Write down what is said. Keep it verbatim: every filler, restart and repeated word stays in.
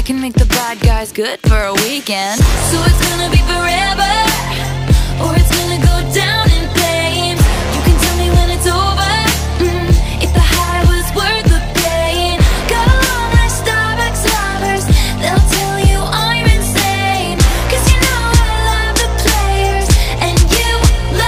can make the bad guys good for a weekend. So it's gonna be forever.